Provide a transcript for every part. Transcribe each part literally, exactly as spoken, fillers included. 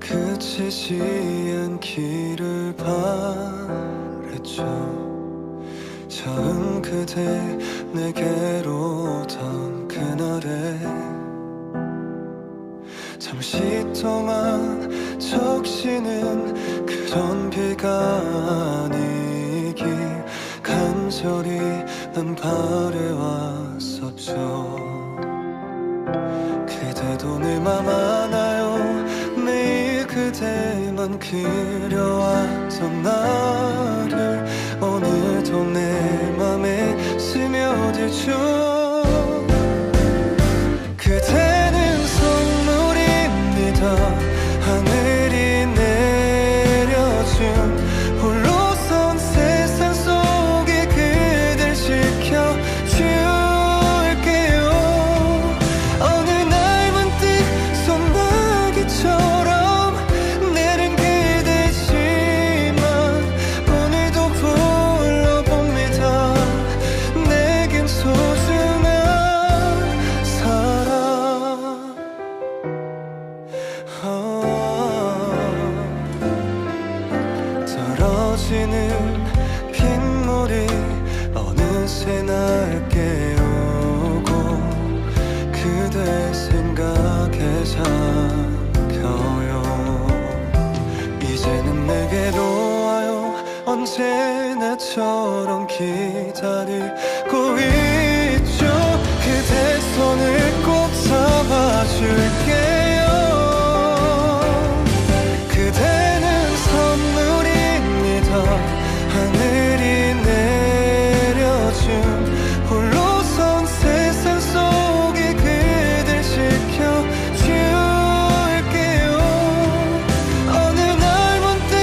그치지 않기를 바랬죠. 처음 그대 내게로 오던 그날에 잠시 동안 적시는 그런 비가 아니길 간절히 난 바래왔었죠. 그대도 내 맘 알아요. 매일 그대만 그려왔던 나를 오늘도 내 맘에 스며들죠. 그대는 선물입니다. 하늘이 내려준 홀로선 세상 속에 그댈 지켜줄게요. 어느 날 문득 소나기처럼 내린 그대지만 오늘도 불러봅니다. 내겐 소중한 사람. 떨어지는 빗물이 어느새 날 깨우고 그대 생각에 잠겨요. 이제는 내게로 와요. 언제나처럼 기다리고 있죠. 그대 손을 꼭 잡아줄게요. 그대는 선물입니다. 하늘이 내려준 홀로선 세상 속에 그댈 지켜줄게요. 어느 날 문득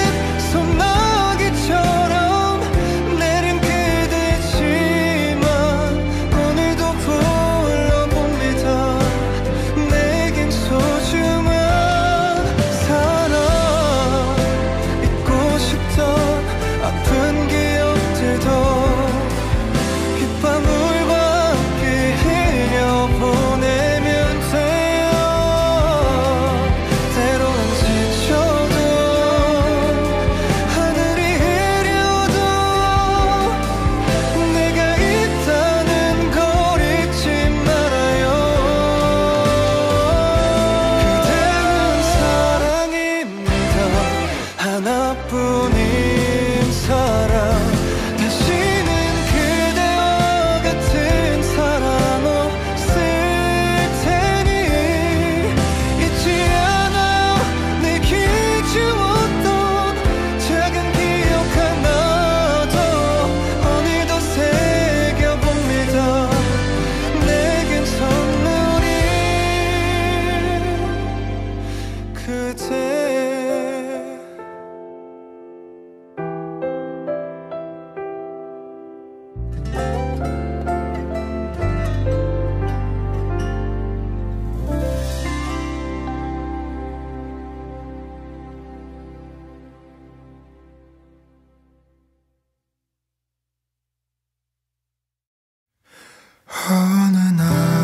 소나기처럼 내린 그대지만 오늘도 불러봅니다. 내겐 소중한 사람. 잊고 싶던 아픈 기억들도 빗방울과 함께 흘려보내면 돼요. 때로는 지쳐도 하늘이 흐려도 내가 있다는 걸 잊지 말아요. 그대는 사랑입니다. 하나뿐인 사랑. 다시는 그대와 같은 사랑 없을 테니 잊지 않아요. 내게 주었던 작은 기억 하나도 오늘도 새겨봅니다. 내겐 선물이 그대. 어느 날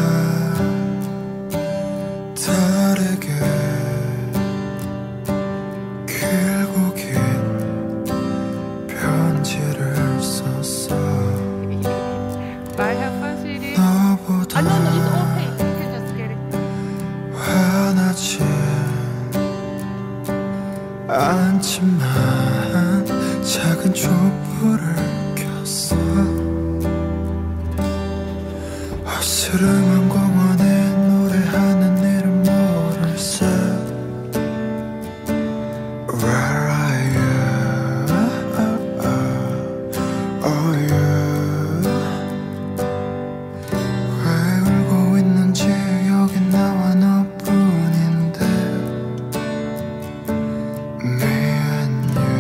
다르게 길고 긴 편지를 썼어. Bye, have fun, sweetie. 너보다 Ah, no, no, it's okay. You can just get it. 화나진 않지만 작은 촛불을 켰어. 어스름한 공원에 노래하는 일은 모를세. Where are you? Oh, you. 왜 울고 있는지 여긴 나와 너뿐인데. Me and you.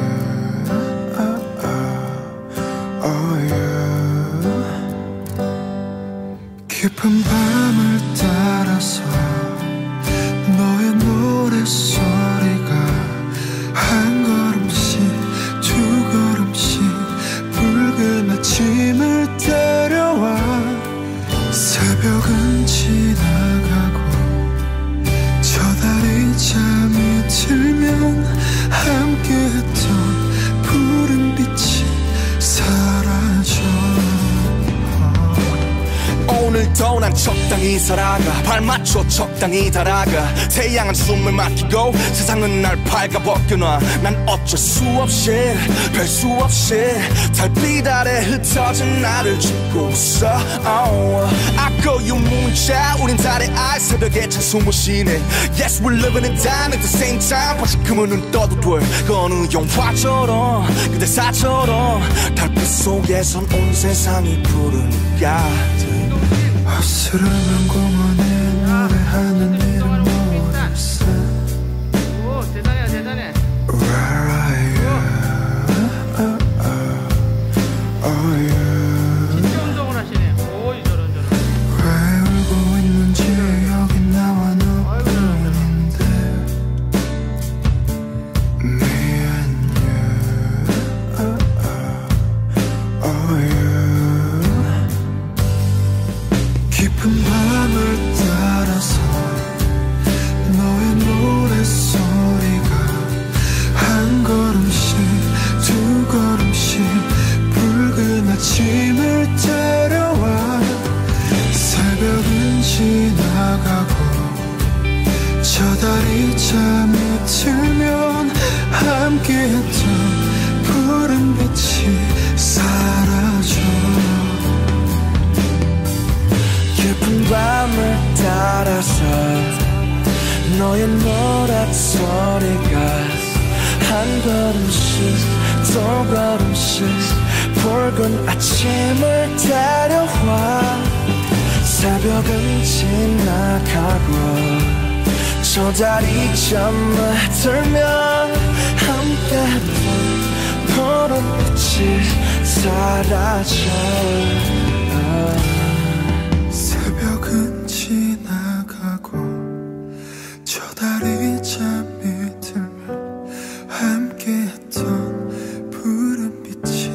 Oh, you. 깊은 밤을 따라서 너의 노랫소리가 한 걸음씩 두 걸음씩 붉은 아침을 따라와. 새벽은 지나가고 저 달이 잠이 들면 적당히 살아가 발맞춰 적당히 달아가 태양은 숨을 막히고 세상은 날 발가벗겨놔 난 어쩔 수 없이 별 수 없이 달빛 아래 흩어진 나를 쥐고 있어 oh. I call you 문자 우린 달의 알 새벽에 찬 숨을 쉬네 Yes we're living in time at the same time 다시 그물은 떠도 돼 그 어느 영화처럼 그 대사처럼 달빛 속에선 온 세상이 푸르니까 어스름한 공원에 노래하는 이름 모르겠어 오 대단해 대단해 Where are you? Oh, oh, oh, yeah. 진짜 운동을 하시네 오이 저런 저런 왜 울고 있는지 여기 나와 너뿐인데 Me and you oh, oh, oh, yeah. 깊은 밤을 따라서 너의 노랫소리가 한 걸음씩 두 걸음씩 붉은 아침을 데려와 새벽은 지나가고 저 달이 잠이 들면 함께했던 푸른 빛이 사라져 깊은 밤을 따라서 너의 노랫소리가 한 걸음씩 두 걸음씩 붉은 아침을 데려와 새벽은 지나가고 저 달이 잠을 들면 함께했던 푸른 빛이 사라져 새벽은 지나가고 저 달이 잠이 들면 함께했던 푸른 빛이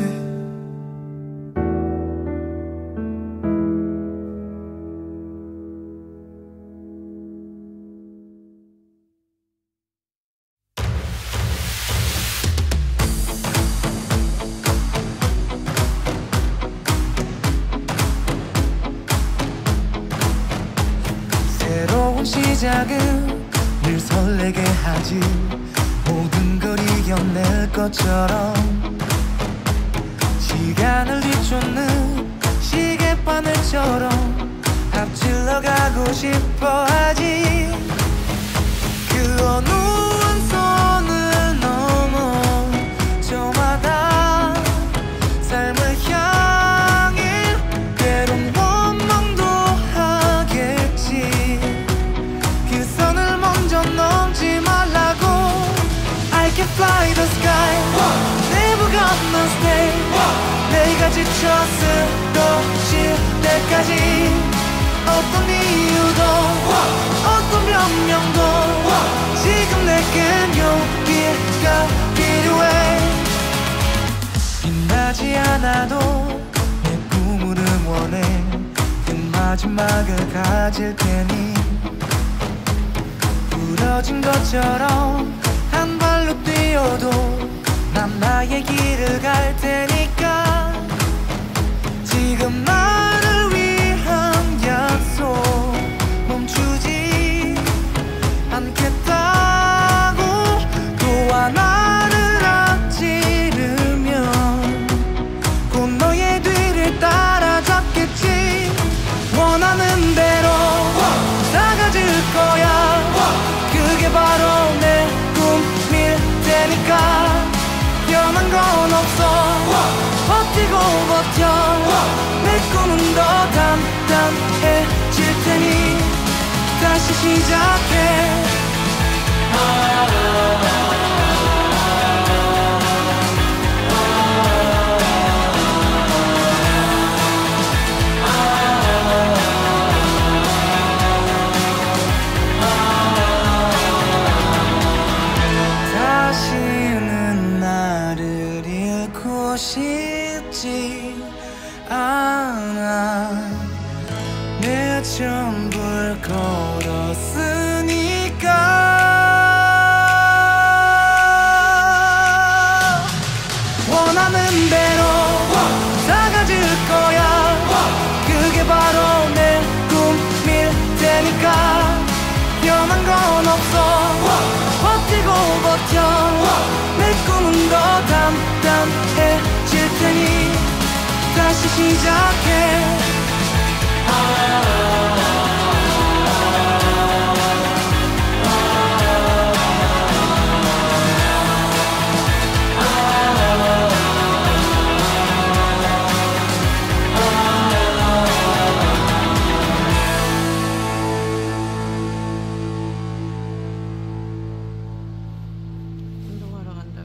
새로운 시작은 늘 설레게 하지 모든 걸 이겨낼 것처럼 시간을 뒤쫓는 시계바늘처럼 앞질러 가고 싶어 하지 그 어느 한 선을 넘어 저마다 삶을 향해 때론 원망도 하겠지 그 선을 먼저 넘지 말라고 I can fly the sky Never gonna stay 내가 지쳐 쓰러질 때까지 어떤 이유도 어떤 변명도 지금 내겐 용기가 필요해 빛나지 않아도 내 꿈을 응원해 그 마지막을 가질 테니 부러진 것처럼 한 발로 뛰어도 난 나의 길을 갈 테니까 지금 나를 위한 약속 멈추지 않겠다고 또 하나를 앞지르면 곧 너의 뒤를 따라잡겠지 원하는 대로 나가질 거야 그게 바로 내 꿈일 테니까 변한 건 없어 버티고 버텨 내 꿈은 더 단단해질 테니 다시 시작해 다시는 나를 잃고 싶지 않아 내 전부를 걸었으니까 다시 시작해. 운동하러 간다고.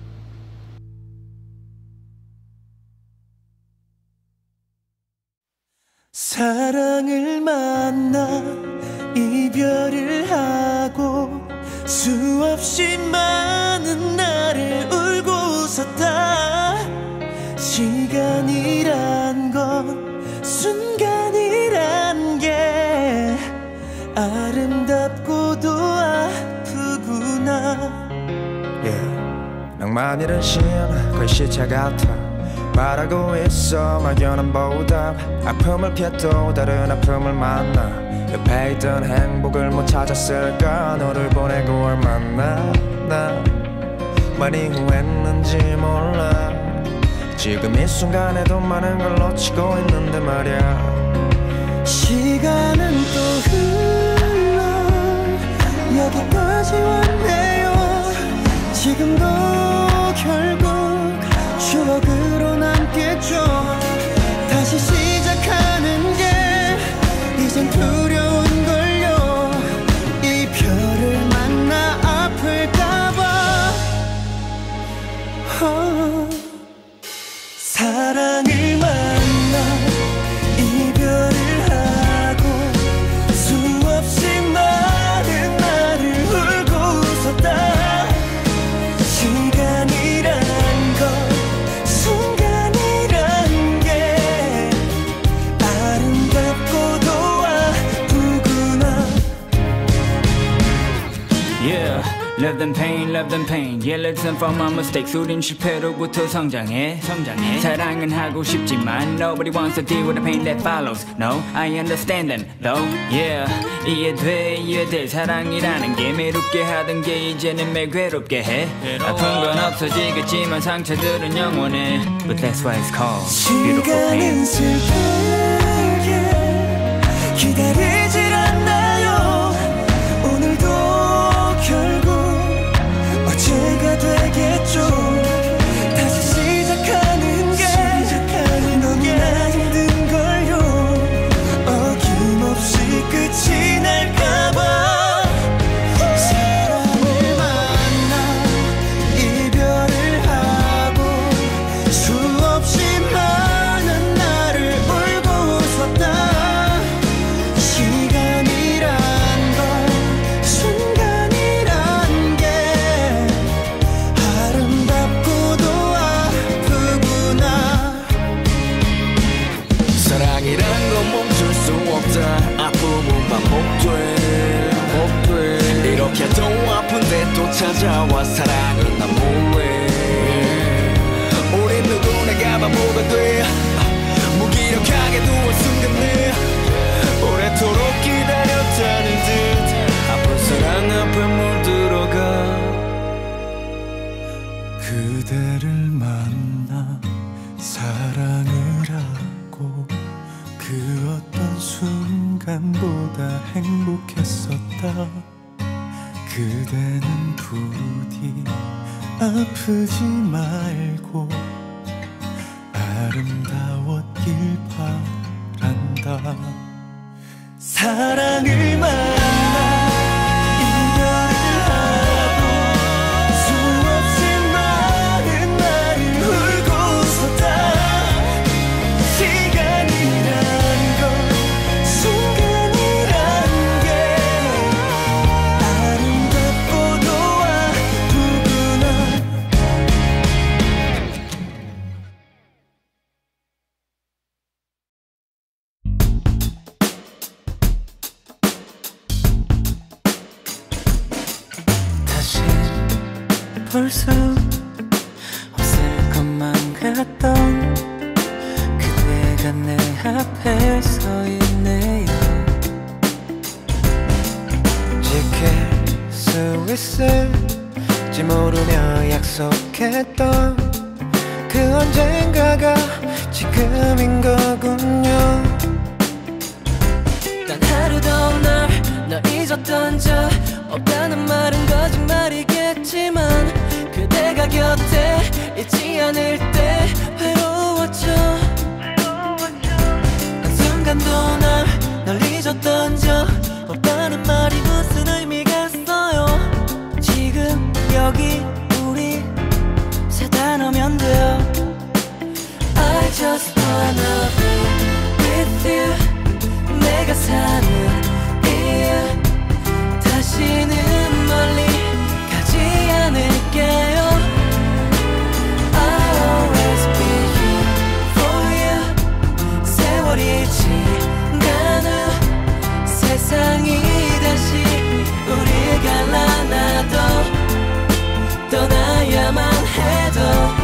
사랑을 만나 이별을 하고 수없이 많은 날을 울고 웃었다. 시간이란 건 순간이란 게 아름답고도 아프구나. yeah. 낭만이란 신 글씨체 같아. 바라고 있어 막연한 보답. 아픔을 피해도 다른 아픔을 만나. 옆에 있던 행복을 못 찾았을까. 너를 보내고 얼마나 나 많이 후회했는지 몰라. 지금 이 순간에도 많은 걸 놓치고 있는데 말야. 시간은 또 흘러 여기까지 왔네요. 지금도 결국 추억으로 남겠죠. 다시 시작하는 게 이젠 두려운걸요. 이별을 만나 아플까봐. 어. 사랑을 만나 이별을 하고 수없이 많은 날을 울고 웃었다. 시간이란 건 순간이란 게 아름답고도 아프구나. Yeah, love them pain, love them pain. Yeah, lesson from my mistakes. 우린 실패로부터 성장해, 성장해. 사랑은 하고 싶지만 nobody wants to deal with the pain that follows. No, I understand them, though. Yeah, 이해돼, 이해돼. 사랑이라는 게 매롭게 하던 게 이제는 매일 괴롭게 해. 아픈 건 없어지겠지만 상처들은 영원해. But that's why it's called beautiful pain. 시간은 슬프게 기다리질 않나요. 오늘도 결국 어제가 되겠죠. 다시 시작하는 게 너무나 힘든걸요. 어김없이 끝이 날까봐. 사랑을 만나 이별을 하고 수없이 많은 날을 울고 웃었다. 시간이란 건 순간이란 게 아름답고도 아프구나. 사랑이란 건 멈출 수 없다. 아픔은 반복돼, 반복돼. 이렇게도 아픈데 또 찾아와. 사랑은 난무해. 우린 누구나 바보가 돼. 무기력하게 누워 숨겼네. 오래도록 기다렸다는 듯 아픈 사랑 앞에 물들어가. 그대를 만나 사랑을 하고 그 어떤 순간보다 행복했었다. 그대는 부디 아프지 말고 아름다웠길 바란다. 사랑을 만나 이별을 하고 수없이 많은 날을 울고 웃었다. 시간이란 건 순간이란 게 아름답고도 아프구나. 벌써 없을 것만 같던 그대가 내 앞에 서 있네요. 지킬 수 있을지 모르며 약속했던 그 언젠가가 지금인 거군요. 단 하루도 날, 널 잊었던 적 없다는 말은 거짓말이겠지만 그대가 곁에 있지 않을 때 외로웠죠. 한순간도 날, 널 잊었던 적 없다는 말이 무슨 의미겠어요. 지금 여기 우리 세 단어면 돼요. I just wanna be with you. 내가 사는 이유 다시는 멀리 가지 않을게요. I'll always be here for you. 세월이 지난 후 세상이 다시 우리 갈라놔도 떠나야만 해도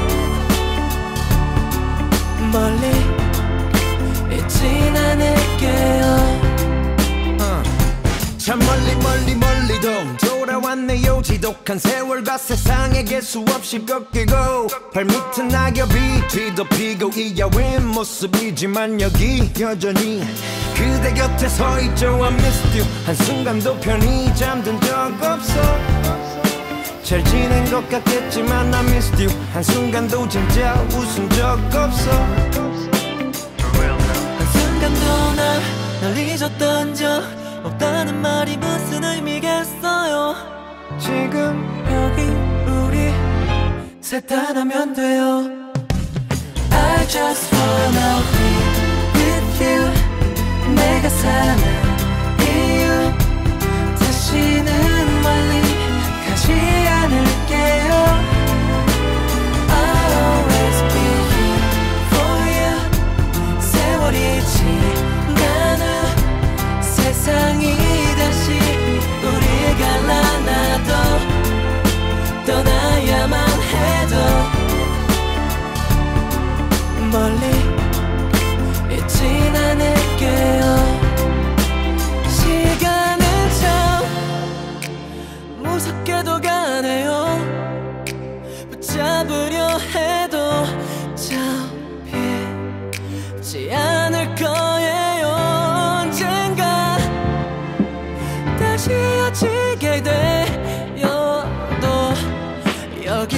멀리 있진 않을게요. 어. 참 멀리 멀리 멀리도 돌아왔네요. 지독한 세월과 세상에게 수없이 꺾이고 발밑은 낙엽이 뒤덮이고 이 야윈 모습이지만 여기 여전히 그대 곁에 서 있죠. I missed you. 한순간도 편히 잠든 적 없어. 잘 지낸 것 같겠지만 I missed you. 한순간도 진짜 웃은 적 없어. 한순간도 날, 널 잊었던 적 없다는 말이 무슨 의미겠어요. 지금 여기 우리 셋 다 나면 돼요. I just wanna be with you. 내가 사는 이유 다시는 멀리 가지 않을게요. I'll always be here for you. 세월이 지난 후 세상이 다시 우리 갈라놔도 떠나야만 해도 멀리 있진 않을게요. 시간은 참 무섭게도 가네요. 붙잡으려 해도 잡히지 않을 거예요. 언젠가 다시 헤어지게 되어도 여기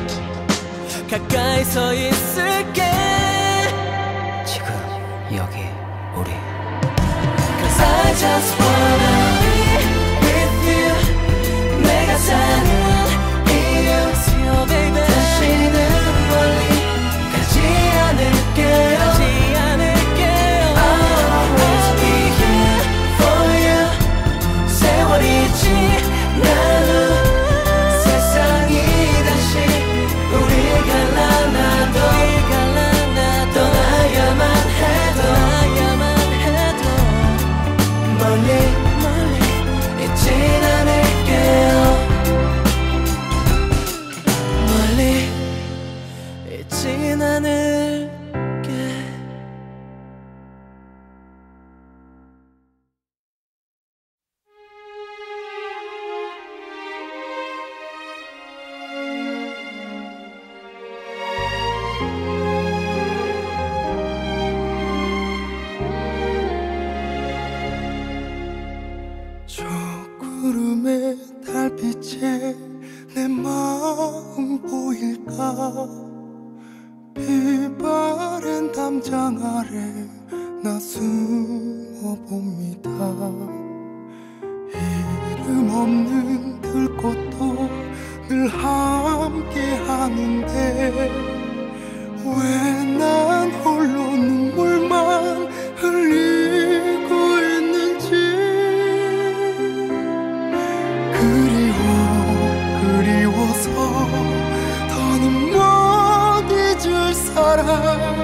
가까이 서 있을게. 지금 여기 우리 Cause I just wanna be with you. 내가 사는 이유 So baby 다시는 멀리 가지 않을게요. 가지 않을게요. I'll always be here for you. 세월이 지난 후 세상이 다시 우리 갈라놔도 떠나야만 해도 멀리 멀리 있진 않을게요. 멀리 있진 않을게. 저 구름의 달빛에 내 마음 보일까. 비바랜 담장 아래 나 숨어봅니다. 이름 없는 들꽃도 늘 함께 하는데 왜 난 홀로 눈물만 흘리고 있는지. 그리워 그리워서 더는 못 잊을 사람.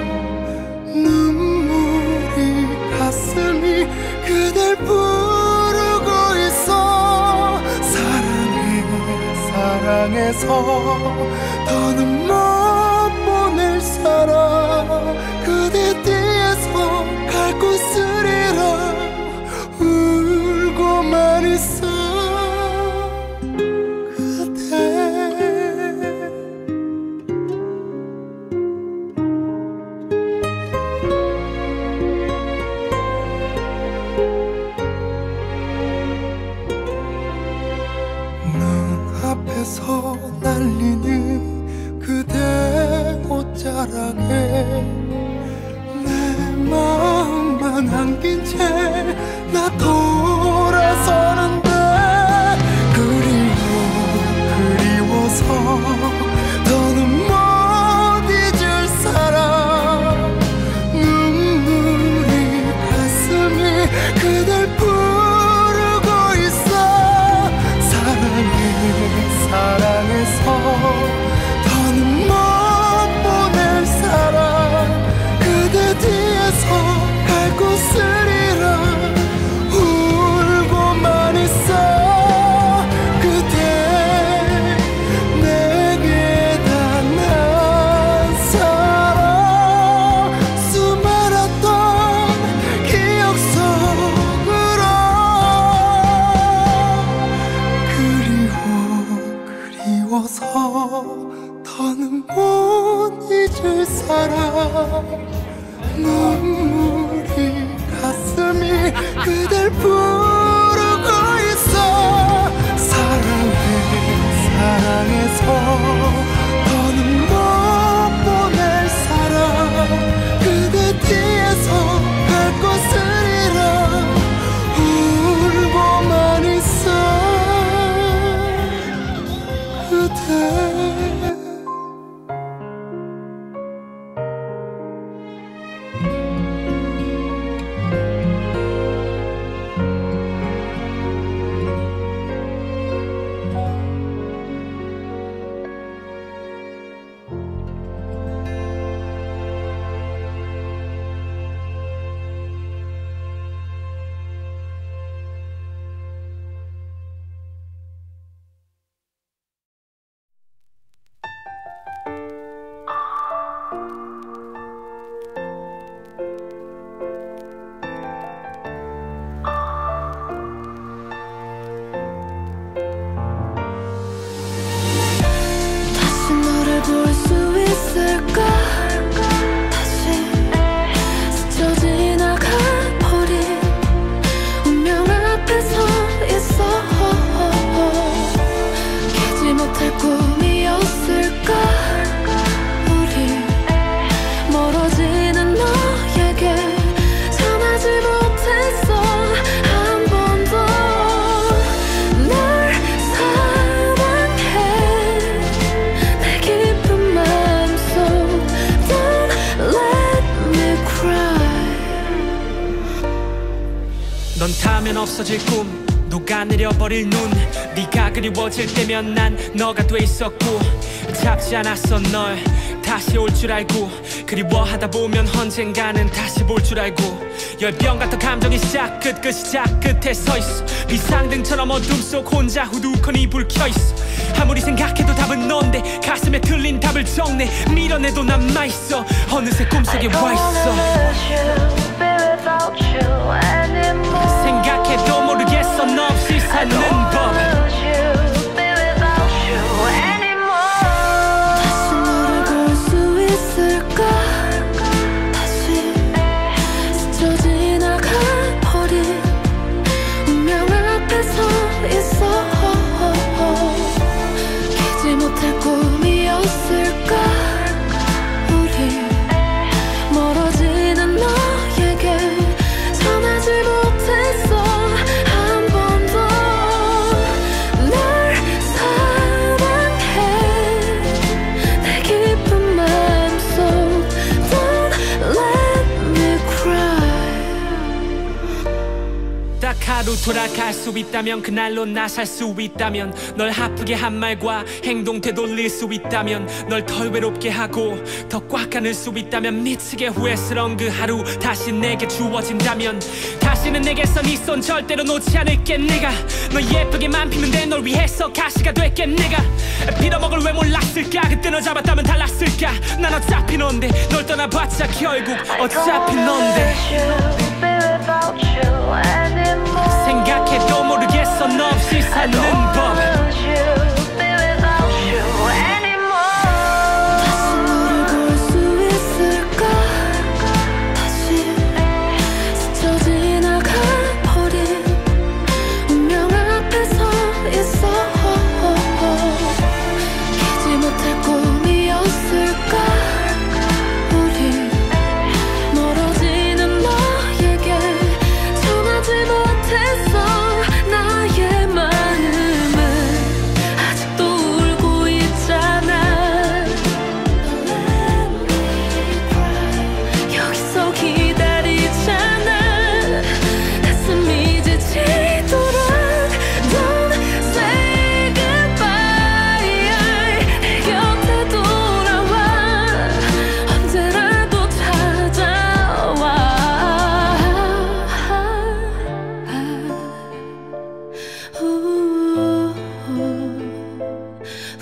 눈물이 가슴이 그댈 부르고 있어. 사랑해 사랑해서 더는 못 보낼 사람. 그대 뒤에서 갈 곳을 잃어 울고만 있어. 그대 뒤에서 날리는 그대 옷자락에 내 마음만 안긴 채 나 돌아서는데 그리워 그리워서 더는 못 잊을 사람 눈물이 가슴이 그댈 부르고 있어 사랑해 사랑해서 더는 못 보낼 사람 그대 뒤에서 갈 곳을 잃어 울고만 있어 그대 내게 단 한 사람 수많았던 기억 속으로 그리워 그리워서 더는 못 잊을 사람 눈물이 가슴이 그댈 부르고 있어 사랑해 사랑해서 더는 못 보낼 사람 그대 뒤에서 갈 곳을 잃어 울고만 있어 그대 볼 수 있을까 다시 스쳐 지나가 버린 운명 앞에 서 있어 깨지 못할 꿈이었을까 우리 멀어지는 너에게 전하지 못했어 한 번도 널 사랑해 넌 닿으면 없어질 꿈 녹아내려버릴 눈 네가 그리워질 때면 난 너가 돼 있었고 잡지 않았어 널 다시 올 줄 알고 그리워하다 보면 언젠가는 다시 볼 줄 알고 열병 같은 감정이 시작 끝 그 시작 끝에 서있어 비상등처럼 어둠 속 혼자 후두커니 불 켜있어 아무리 생각해도 답은 넌데 가슴에 틀린 답을 적내 밀어내도 남아있어 어느새 꿈속에 와있어 생각해도 모르겠어 너 없이 사는 법 다시 너를 볼 수 있을까 다시 스쳐 지나가 버린 운명 앞에 서 있어 깨지 못할 꿈이었을까 우리 멀어지는 너에게 전하지 못했어 한 번도 널 사랑해 내 깊은 마음속 Don't let me cry 딱 하루 돌아갈 수 있다면 그날로 나 살 수 있다면 널 아프게 한 말과 행동 되돌릴 수 있다면 널 덜 외롭게 하고 더 꽉 안을 수 있다면 미치게 후회스러운 그 하루 다시 내게 주어진다면 다시는 내게서 네 손 절대로 놓지 않을게 내가 너 예쁘게만 피면 돼 널 위해서 가시가 될게 내가 빌어먹을 왜 몰랐을까 그때 널 잡았다면 달랐을까 난 어차피 넌데 널 떠나봤자 결국 어차피 넌데 생각해도 모르겠어 너 없이 사는 법 다시 너를 볼 수 있을까 다시 스쳐 지나가 버린 운명 앞에 서 있어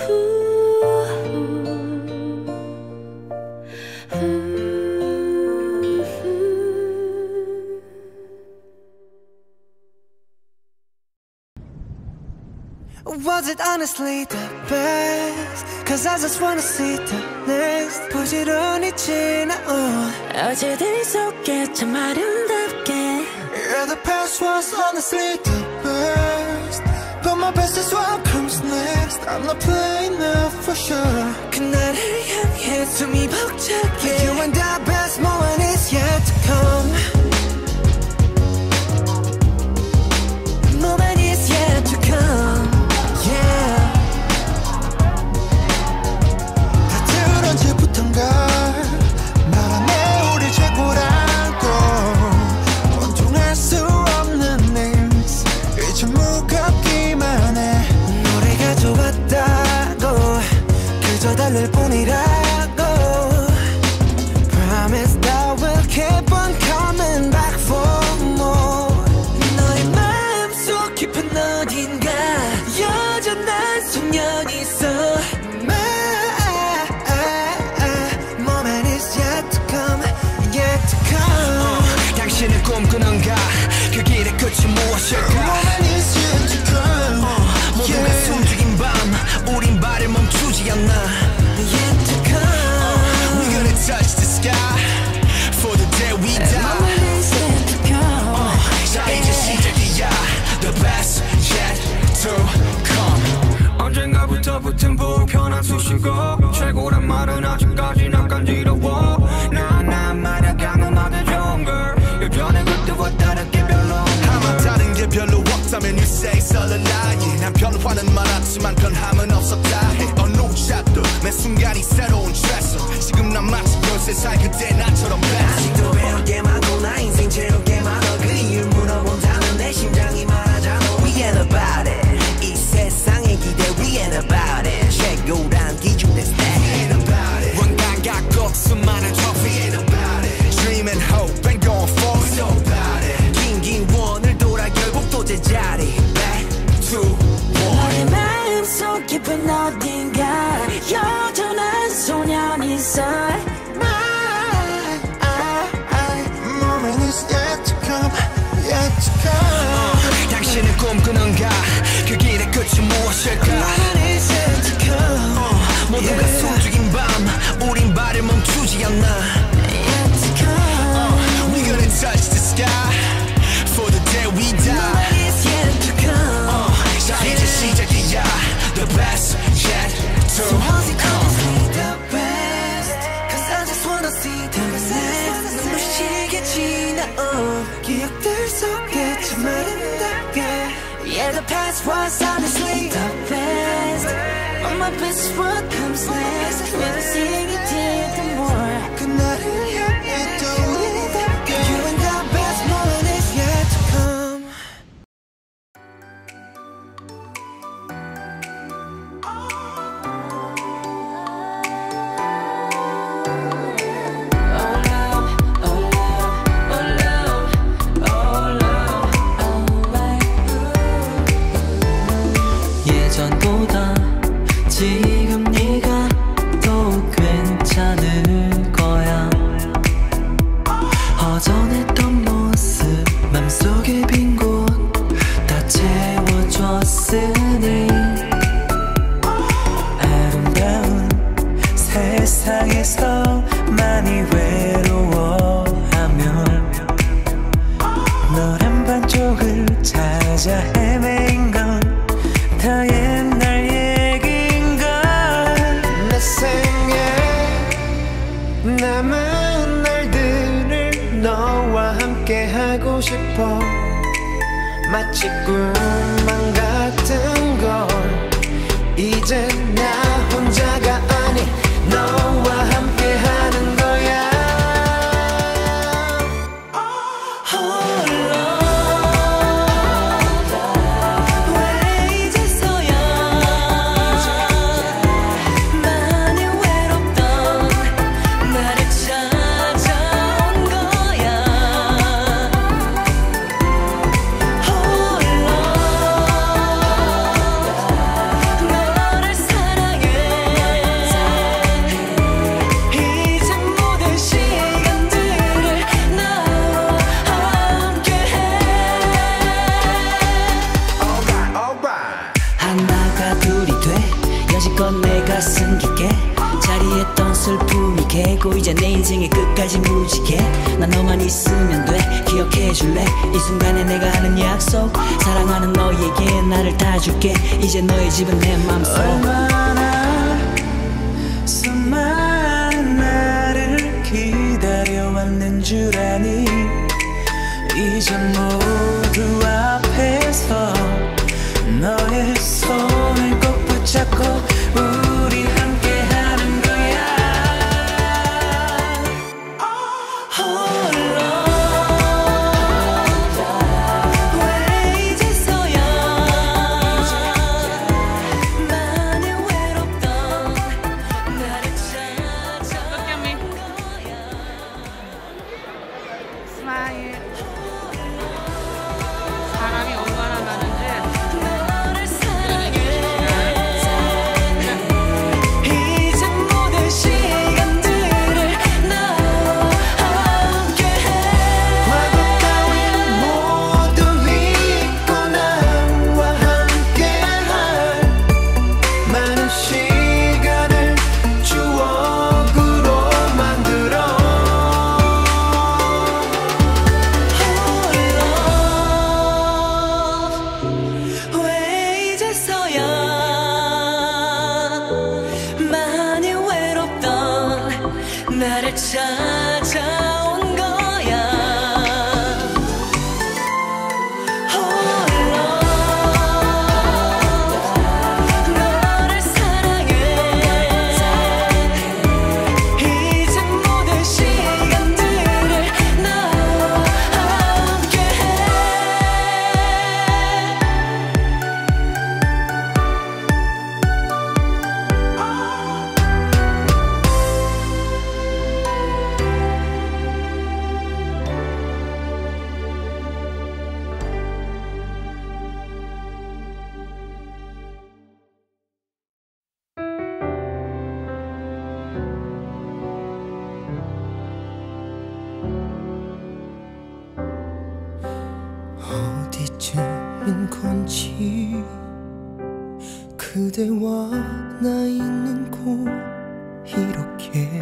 Was it honestly the best? Cause I just wanna see the next. 부지런히 지나온 어제들 속에 참 아름답게. Yeah, the past was honestly the best, but my best is what comes next. I'm not playing now for sure. 그날을 향해 숨이 벅차게. You and the best moment is yet to come. Moment is yet to come. 다들 언제부턴가 말하네 우리 최고라고. 원통할 수 없는 일스 이제 무겁기만 해. 노래가 좋았다고 그저 달랠 뿐이라고. Promise that we'll keep on coming back for more. 너의 마음속 깊은 어딘가 여전한 소년이 있어. Moment is yet to come, yet to come. 어, 당신은 꿈꾸는가 그 길의 끝이 무엇일까. Moment is yet to come. 어, 모두가 yeah. 숨죽인 밤 우린 발을 멈추지 않나. Yet to come. We're gonna touch the sky for the day we die. Moment is yet to come. 어, 자 이제 시작이야. The best yet to come. 언젠가부터 붙은 불편한 수식어. 최고란 말은 아직까지 난 간지러워. 나나 말야 강음하게 좋은 걸. 예전에 그때와 다르게 별로 아마 다른 게 별로 없다면 you say it's all a lie. 난 변화는 많았지만 변함은 없었다 해. 어느 샷도 매 순간이 새로운 트레서. 지금 난 마치 열세 살 그때 나처럼 아직도 배울 게 많고 나 인생 채울 게 많아. 그 이유를 물어본다면 내 심장이 말하잖아. We ain't about it. 이 세상의 기대 We ain't about it. 최고란 기준 that's that. We ain't about it. 원감각고 수많은 trophy We ain't about it. Dream and hope and going for it. So about it. 긴긴 원을 돌아 결국 또 제자리 Back to one. 너의 마음속 깊은 어딘가 여전한 소년이 있어. Moment is yet to come, yet to come. 당신은 꿈꾸는가 그 길의 끝이 무엇일까. Moment is yet to come. 어, 모두가 yeah. 숨죽인 밤 우린 발을 멈추지 않나. Yet to come. uh, We're gonna touch the sky for the day we die. Moment is yet to come. uh, 자 이제 시작이야. The best yet to So how's it come. honestly the best? Cause I just wanna see the next. 눈부시게 지나온 기억들 속에 참 아름답게. Yeah, the past was honestly the best, but my best is what comes next. When I sing it till the more. 그날을 향해 또 우리답게. You and the best moment is yet to come. 예전보다 지금 네가 더 괜찮을 거야. 허전했던 모습 맘속에 빈 곳 다 채워줬으니 아름다운 세상에서 많이 외로워하면 너란 반쪽을 찾아 헤맨 건 다 옛날 얘긴걸. 내 생에 남은 날들을 너와 함께 하고 싶어. 마치 꿈만 같은 걸 이제 나 혼자가 아닌 너와 함께 하는 거야. 홀로 너를 실컷 내 가슴 깊게 자리했던 슬픔이 개고 이제 내 인생의 끝까지 묵직해. 난 너만 있으면 돼. 기억해줄래 이 순간에 내가 하는 약속. 사랑하는 너에게 나를 다 줄게. 이제 너의 집은 내 맘속. 얼마나 수많은 나를 기다려왔는 줄 아니. 이제 모두 앞에서 너의 손을 꼭 붙잡고 우리 함께 하는 거야. 홀로 왜 이제서야 많이 외롭던 나를 찾아온 거야. 스마일. 사람이 얼마나 많은데. 너를 사랑해. 이제 모든 시간들을 나와 함께해. 과거 따윈 모두 잊고 나와 함께할 많은 시간을 추억으로 만들어. 왜 이제서야 많이 외롭던 나를 찾아온 거야. 홀로 너를 사랑해. 이제 모든 시간들을 나와 함께해. 어디쯤인 건지 그대와 나 있는 곳 이렇게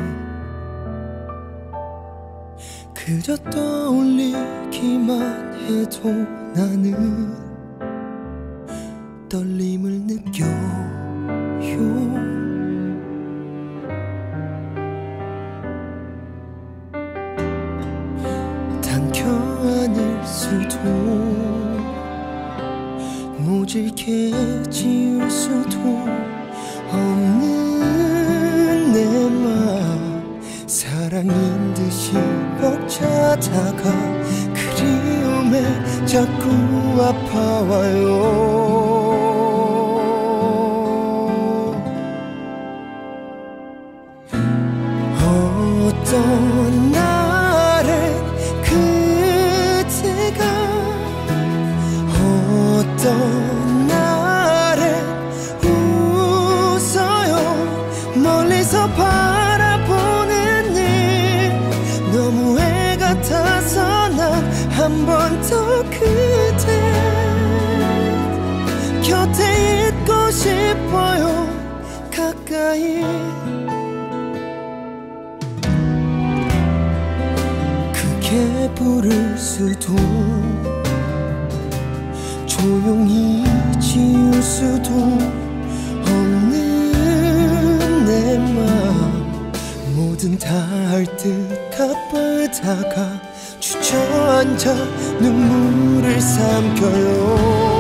그저 떠올리기만 해도 나는 떨림을 느껴요. 당겨 안을 수도 모질게 지울 수도 없는 내 맘 사랑인 듯이 벅차다가 그리움에 자꾸 아파와요. 어떤 날엔 그대가 어떤 날엔 웃어요. 멀리서 바라보는 일 너무 애 같아서 난 한 번 더 그대 곁에 있고 싶어요. 가까이 크게 부를 수도 조용히 지울 수도 없는 내 맘 뭐든 다 할 듯 가쁘다가 주저앉아 눈물을 삼켜요.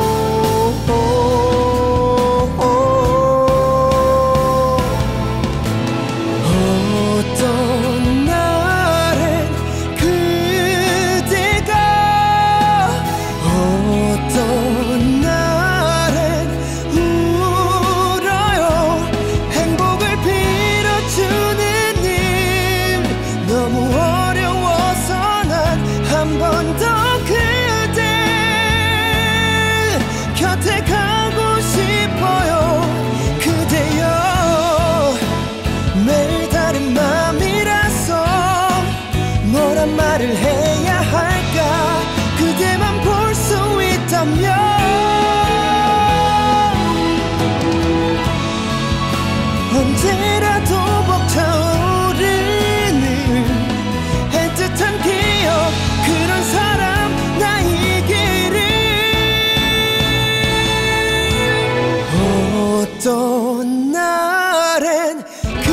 어떤 날엔 그대가 어떤 날엔 울어요. 행복을 빌어주는 일 너무 어려워서 난 한 번 더 그대 언제라도 벅차오르는 애틋한 기억 그런 사람 나이기를 어떤 날엔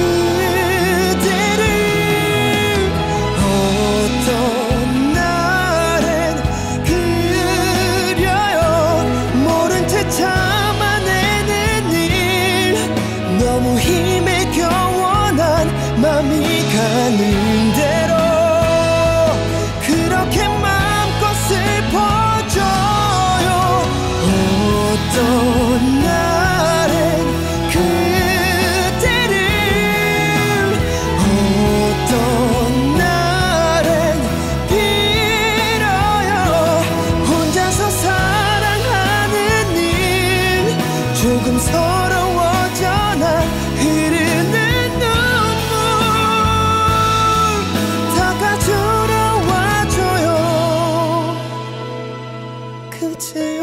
그대를 어떤 날엔 그려요 모른 채 참아내는 일 너무 힘에 겨워 난 맘이 가는 대로 그렇게 마음껏 슬퍼져요 어떤 날엔 그대를 어떤 날엔 빌어요 혼자서 사랑하는 일 조금 서러워져 난 흐르는 눈물 닦아주러 와줘요 그제요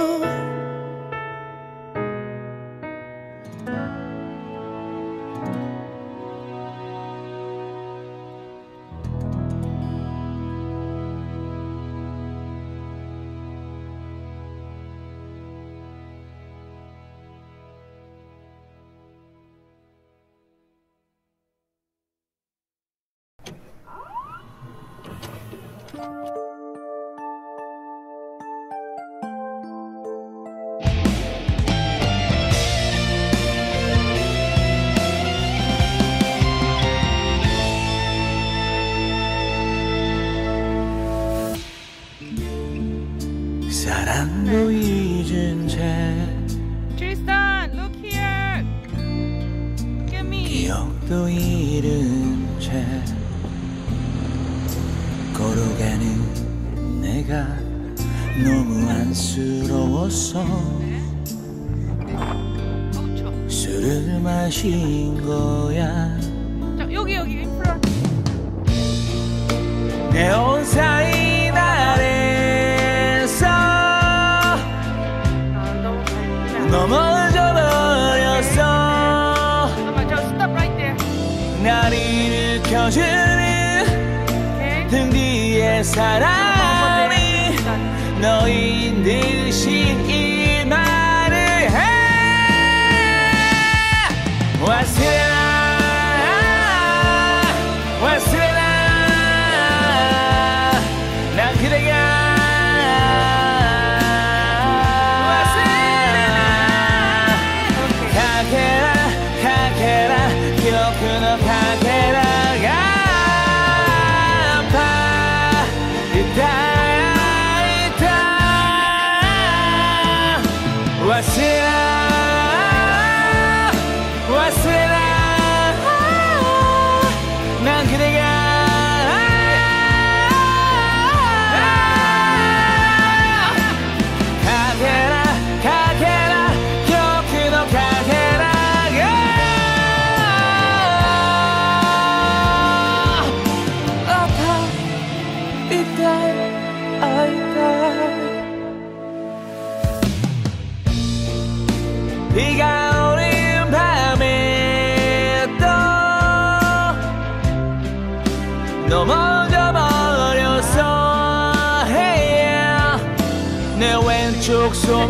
사랑도 잊은 채 Tristan, look here. Look at me. 기억도 잃은 채 걸어가는 내가 너무 안쓰러웠어 술을 마신 거야 자, 여기 여기 인프라. 내 온 사이 날에서 넘어져 버렸어 잠깐만, 저 stop right there. 날 일으켜주는 등 뒤에 사람이 너인 듯이 이 말을 해 왔으나 왔으나 난 그대가 가게라 가게라 기억은 가게라가 아파 있다 있다 왔으나 왔으나 난 그대가 가게라 가게라 기억은 가게라가 아파 있다 있다 비가 오는 밤에 또 넘어져 버렸어 hey, 내 왼쪽 손에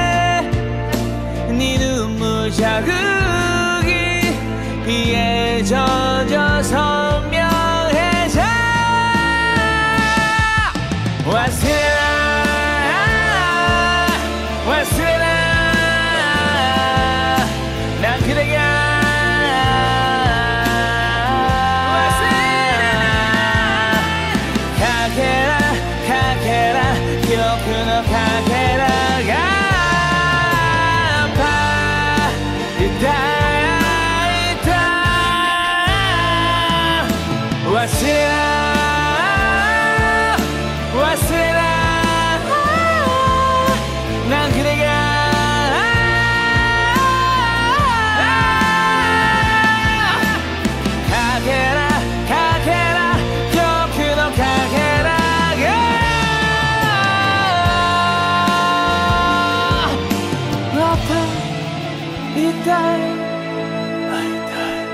네 눈물 자국이 비에 젖어 선명해져 왔으나 왔으나 난 그대가 가게라 가게라 기억은 가게라가 아파 있다 있다 왔으나 왔으나 난 그대가 가게라 가게라 기억은 가게라가 아파 있다 있다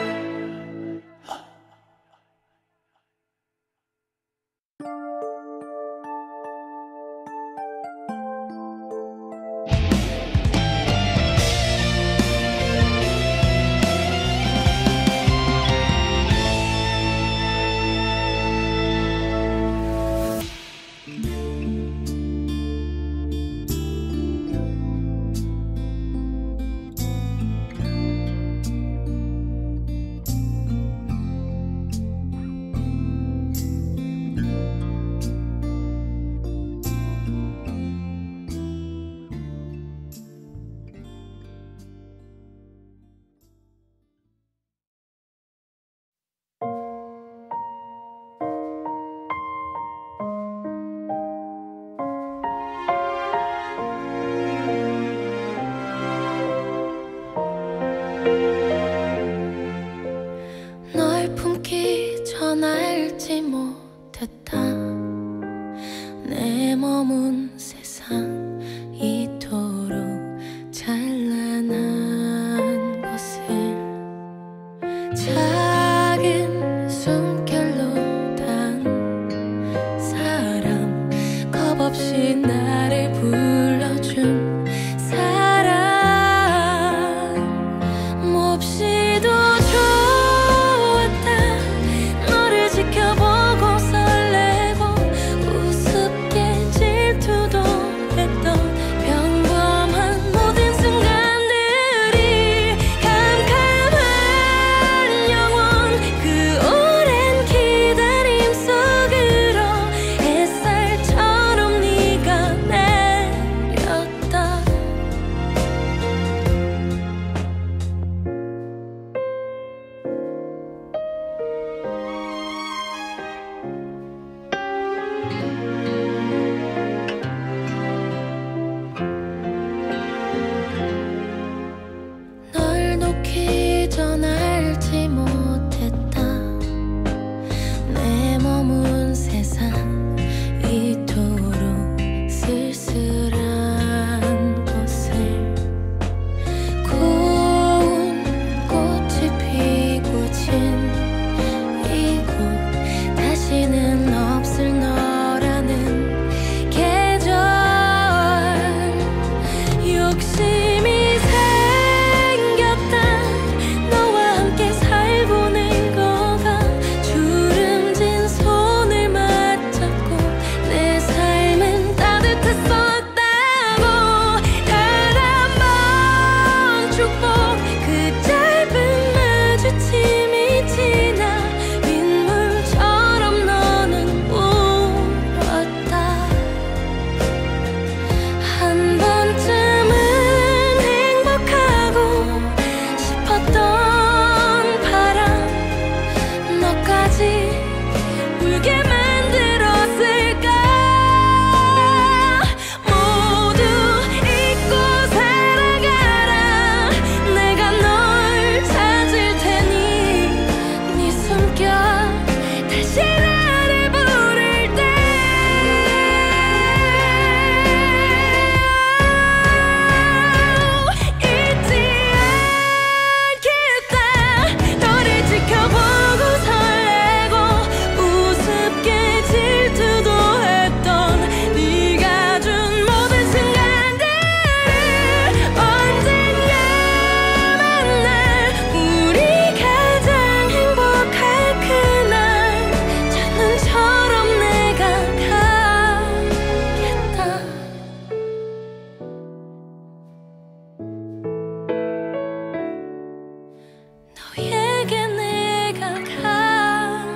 작은 숨결로 단 사람 겁없이 나를 불러준 사람 몹시도 좋았다 너를 지켜보고 설레고 우습게 질투도 했던 평범한 모든 순간들이 캄캄한 영원 그 오랜 기다림 속으로 햇살처럼 네가 내렸다 널 놓기 전 알지 못했다 내 머문 세상 이토록 쓸쓸한 곳을 고운 꽃이 피고 진 이곳 다시는 없을 너라는 계절 욕심이 생겼다 너와 함께 살고는 거가 주름진 손을 맞잡고 내 삶은 따뜻했었다고 단 한 번 축복 그 짧은 마주침이 지나 빗물처럼 너는 울었다 한 번쯤은 행복하고 싶었던 바람 너까지 울게 만들었을까 모두 잊고 살아가라 내가 널 찾을 테니 네 숨결 다시 나를 부를 때 잊지 않겠다 너를 지켜보고 설레고 우습게 질투도 했던 네가 준 모든 순간들을 언젠가 만날 우리 가장 행복할 그날 첫눈처럼 내가 가겠다 너에게 내가 가겠다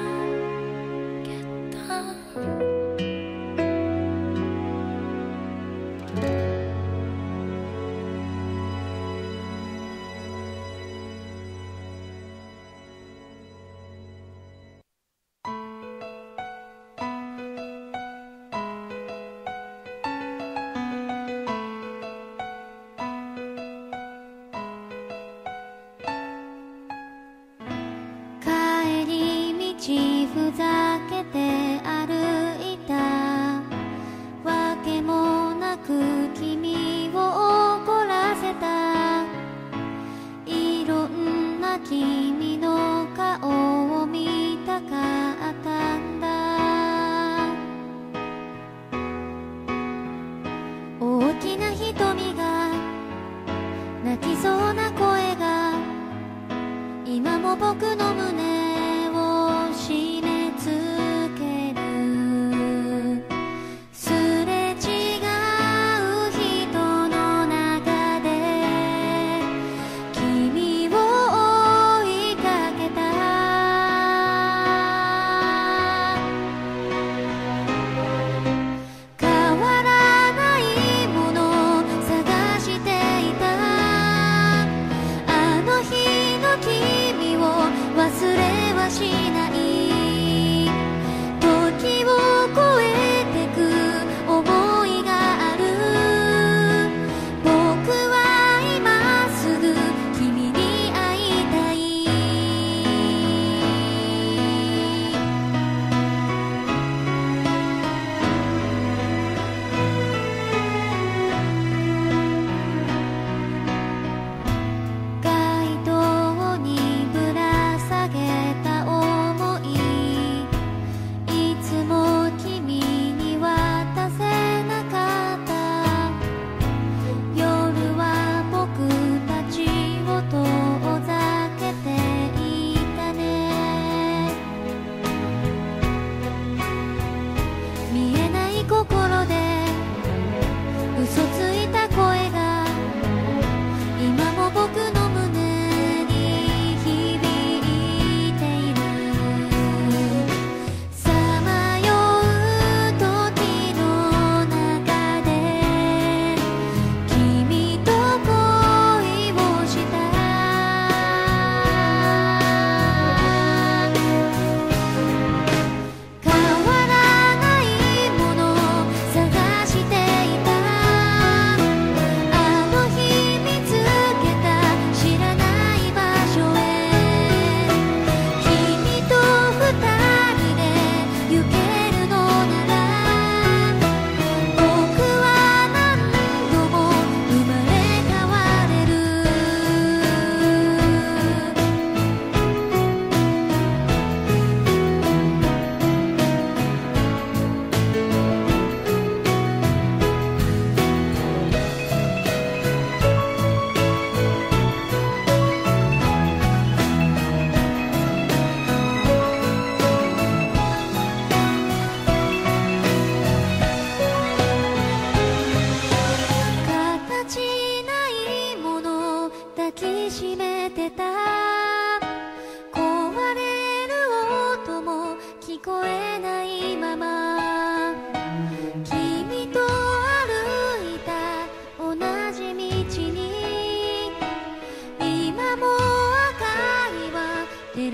帰り道ふざけて歩いたわけもなく君を怒らせたいろんな君の顔を見たかったんだ大きな瞳が泣きそうな声が今も僕の胸を締め付けるすれ違う人の中で君を追いかけた変わらないものを探していたあの日の君を忘れはしない時を超えてく想いがある僕は今すぐ君に会いたい街灯にぶら下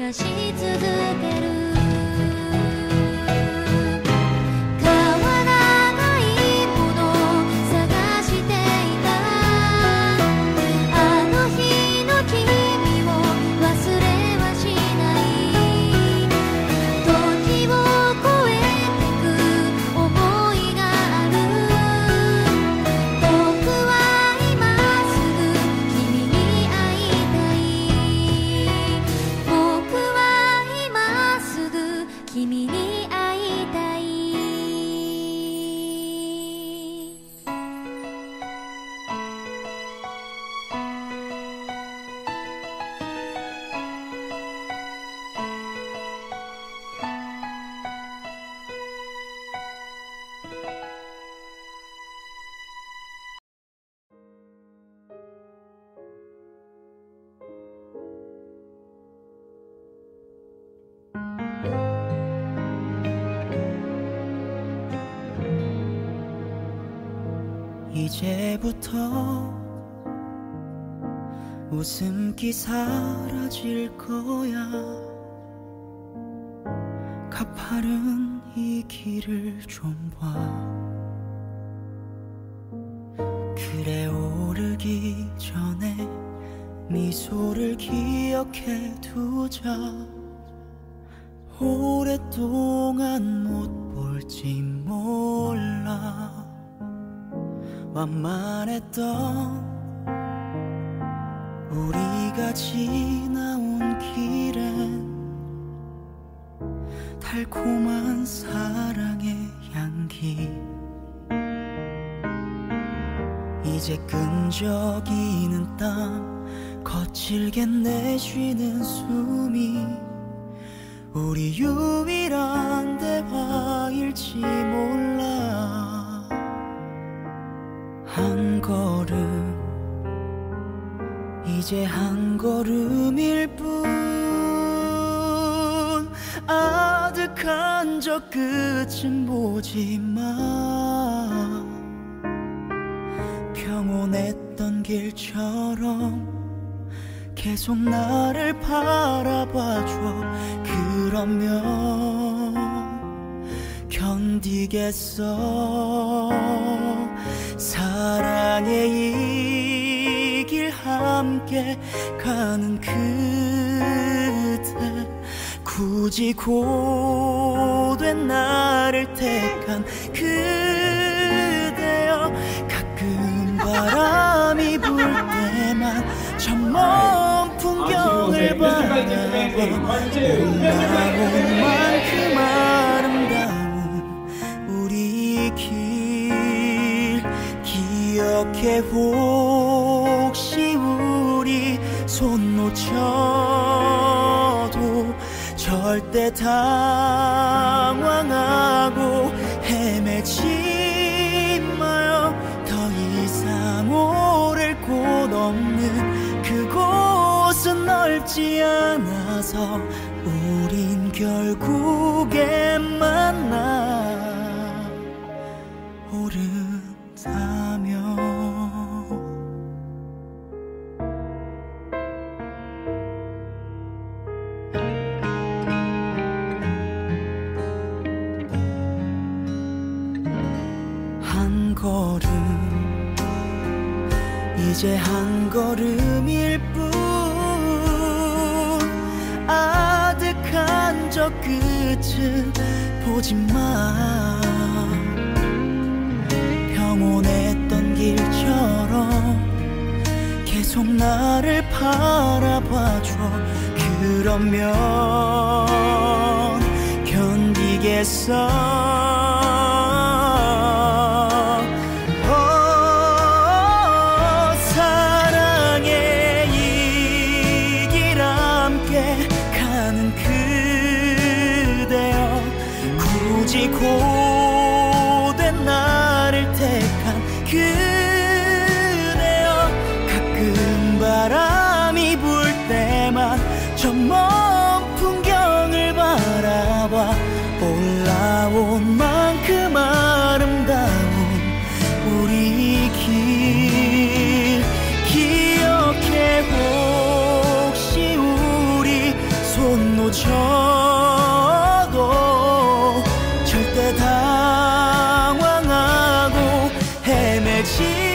探し続ける 이제부터 웃음기 사라질 거야. 가파른 이 길을 좀 봐. 그래 오르기 전에 미소를 기억해 두자. 오랫동안 못 볼지 몰라. 완만했던 우리가 지나온 길엔 달콤한 사랑의 향기. 이제 끈적이는 땀 거칠게 내쉬는 숨이 우리 유일한 대화일지 몰라. 한 걸음 이제 한 걸음일 뿐. 아득한 저 끝은 보지 마. 평온했던 길처럼 계속 나를 바라봐줘. 그러면 견디겠어. 사랑의 이 길 함께 가는 그대. 굳이 고된 나를 택한 그대여. 가끔 바람이 불 때만 저 먼 풍경을 바라봐. 올라온 만큼 아름다운 우리 길 기억해. 혹시 우리 손 놓쳐도 절대 당황하고 헤매지 마요. 더 이상 오를 곳 없는 그곳은 넓지 않아서 우린 결국에 만나 오른다면. 한 걸음 이제 한 걸음일 뿐. 아득한 저 끝은 보지 마. 평온했던 길처럼 계속 나를 바라봐줘. 그러면 견디겠어. 고된 나를 택한 그대여. 가끔 바람이 불 때만 저 먼 풍경을 바라봐. 올라온 만큼 아름다운 우리 길 기억해. 혹시 우리 손 손 놓쳐도 절대 당황하고 헤매지